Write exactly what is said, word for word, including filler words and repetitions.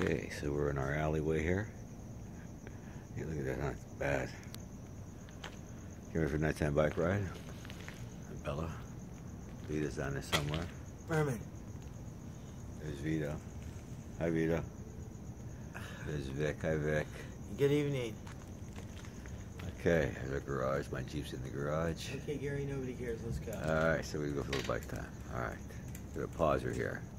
Okay, so we're in our alleyway here. Hey, look at that, not bad. You ready for a nighttime bike ride? Bella. Vita's down there somewhere. Merman. There's Vito. Hi, Vito. There's Vic. Hi, Vic. Good evening. Okay, there's our garage. My Jeep's in the garage. Okay, Gary, nobody cares. Let's go. Alright, so we go for a little bike time. Alright. We're gonna pause her here.